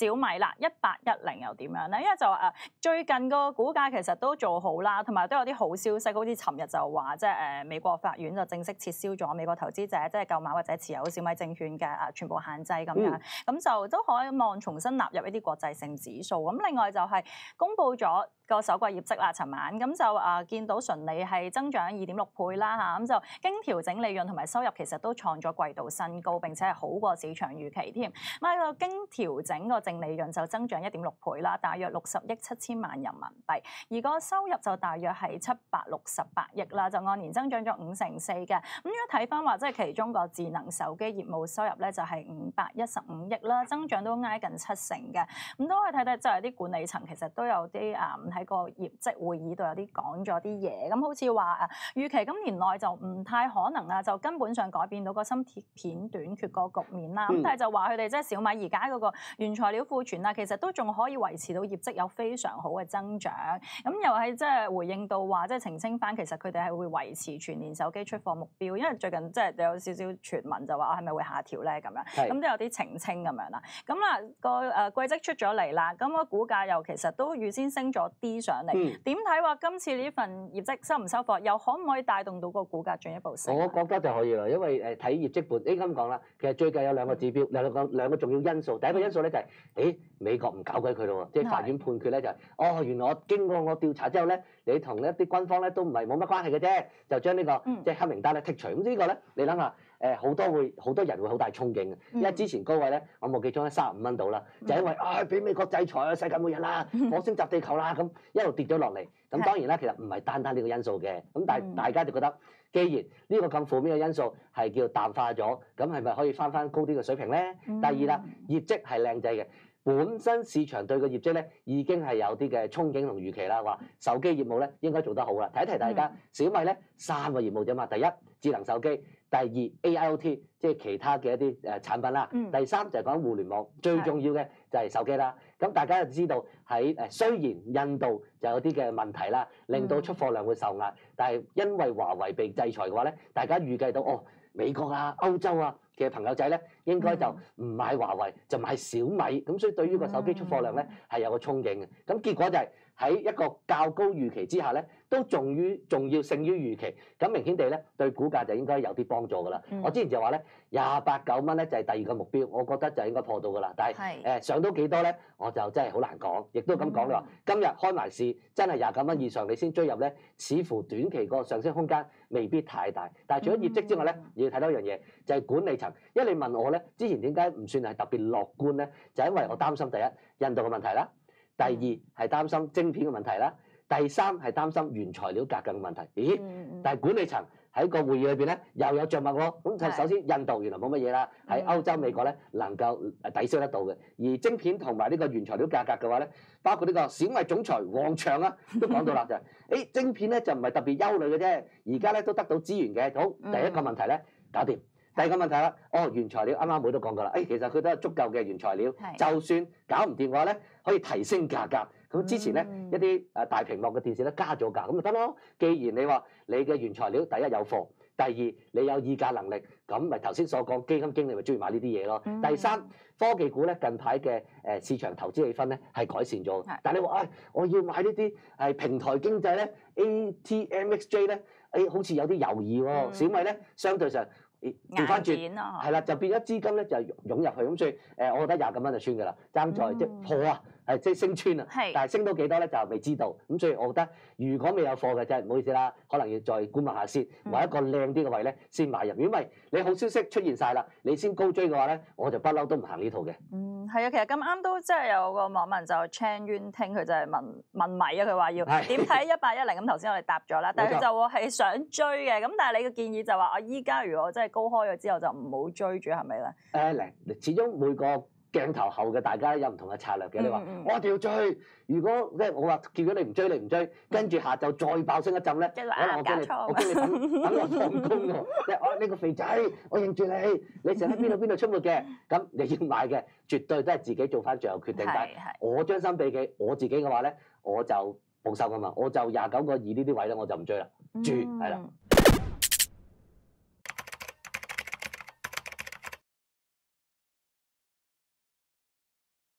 小米啦，1810又點樣咧？因為就最近個股價其實都做好啦，同埋都有啲好消息，好似尋日就話即係美國法院就正式撤銷咗美國投資者即係購買或者持有小米證券嘅全部限制咁樣，咁就都可以望重新納入一啲國際性指數。咁另外就係公布咗個首季業績啦，尋晚咁就見到純利係增長2.6倍啦嚇，咁就經調整利潤同埋收入其實都創咗季度新高，並且係好過市場預期添。咁啊個經調整個淨利潤就增長1.6倍啦，大約60億7千萬人民幣，而個收入就大約係768億啦，就按年增長咗5.4%嘅。咁如果睇翻話，即係其中個智能手機業務收入咧就係515億啦，增長都挨近70%嘅。咁都可以睇睇，即係啲管理層其實都有啲喺個業績會議度有啲講咗啲嘢，咁好似話預期今年內就唔太可能啦，就根本上改變到個芯片短缺個局面啦。咁但係就話佢哋即係小米而家嗰個原材料庫存啊，其實都仲可以維持到業績有非常好嘅增長。咁又係即係回應到話，即係澄清翻，其實佢哋係會維持全年手機出貨目標，因為最近即係有少少傳聞就話係咪會下調咧咁樣，咁都有啲澄清咁樣啦。咁個季績出咗嚟啦，咁個股價又其實都預先升咗啲上嚟。點睇話今次呢份業績收唔收貨，又可唔可以帶動到個股價進一步升？ 我覺得就可以啦，因為睇業績本，咁講啦，其實最近有兩個指標，兩個重要因素。第一個因素咧就係，美國唔搞鬼佢咯喎，即係法院判決咧就係，原來我經過我調查之後咧，你同一啲軍方咧都唔係冇乜關係嘅啫，就將呢個即係黑名單咧剔除。咁呢個咧，你諗下。好多人會好大憧憬嘅，因為之前高位咧，我冇記錯咧35蚊到啦，就因為俾美國制裁啊，世界末日啦，火星襲地球啦，咁一路跌咗落嚟。咁當然啦，其實唔係單呢個因素嘅，咁但係大家就覺得，既然呢個咁負面嘅因素係叫淡化咗，咁係咪可以翻高啲嘅水平咧？第二啦，業績係靚仔嘅。本身市場對個業績咧已經係有啲嘅憧憬同預期啦，話手機業務咧應該做得好啦。提一提大家，小米咧3個業務啫嘛，第一智能手機，第二 AIoT 即係其他嘅一啲產品啦，第三就係講互聯網，最重要嘅就係手機啦。咁大家就知道喺雖然印度就有啲嘅問題啦，令到出貨量會受壓，但係因為華為被制裁嘅話咧，大家預計到美國啊、歐洲啊嘅朋友仔咧，應該就唔買華為，就買小米。咁所以對於個手機出貨量咧係有個憧憬嘅。咁結果就係喺一個較高預期之下咧，都仲要勝於預期。咁明顯地咧，對股價就應該有啲幫助㗎啦。我之前就話咧，28、9蚊咧就係第二個目標，我覺得就應該破到㗎啦。但係上到幾多咧，我就真係好難講。亦都咁講你話，今日開埋市真係29蚊以上，你先追入咧，似乎短期個上升空間未必太大。但係除咗業績之外咧，要睇多一樣嘢，就係管理層。因為你問我咧，之前點解唔算係特別樂觀咧？就係因為我擔心第一印度嘅問題啦，第二係擔心晶片嘅問題啦，第三係擔心原材料價格嘅問題。咦？但係管理層喺個會議裏邊咧又有着墨喎。咁就首先印度原來冇乜嘢啦，喺歐洲、美國咧能夠抵消得到嘅。而晶片同埋呢個原材料價格嘅話咧，包括呢個小米總裁王長啊都講到啦，就係晶片咧就唔係特別憂慮嘅啫，而家咧都得到資源嘅。好，第一個問題咧搞掂。第二個問題啦，原材料啱啱妹都講過啦，其實佢都有足夠嘅原材料，就算搞唔掂嘅話咧，可以提升價格。咁之前咧一啲大屏幕嘅電視咧加咗價，咁咪得咯。既然你話你嘅原材料第一有貨，第二你有議價能力，咁咪頭先所講基金經理咪中意買呢啲嘢咯。第三，科技股咧近排嘅市場投資氣氛咧係改善咗，但係你話我要買呢啲係平台經濟咧 ATMXJ 咧，好似有啲猶豫喎。小米咧相對上。調翻轉係啦，就變咗資金咧就湧入去，咁所以我覺得29蚊就穿㗎啦，爭在即係破啊，即係升穿啊，但係升到幾多咧就未知道，咁所以我覺得如果未有貨嘅真係唔好意思啦，可能要再觀望下先，揾一個靚啲嘅位咧先買入。如果唔係你好消息出現晒啦，你先高追嘅話咧，我就不嬲都唔行呢套嘅。 係啊，其實咁啱都即係有個網民就 Chan Yuen Ting 佢就係問米啊，佢話要點睇1810咁頭先我哋答咗啦，但係佢就係想追嘅，咁但係你嘅建議就話我依家如果真係高開咗之後就唔好追住係咪咧？ 始終每個鏡頭後嘅大家有唔同嘅策略嘅。你話我一定要追，如果即係我話叫咗你唔追，跟住下晝再爆升一陣咧，可能我驚你等我放工喎。即係呢個肥仔，我認住你成日喺邊度出沒嘅，咁你要買嘅絕對都係自己做翻最後決定。但係我將心比己，我自己嘅話咧，我就保守㗎嘛，我就29個2呢啲位咧，我就唔追啦，住係啦。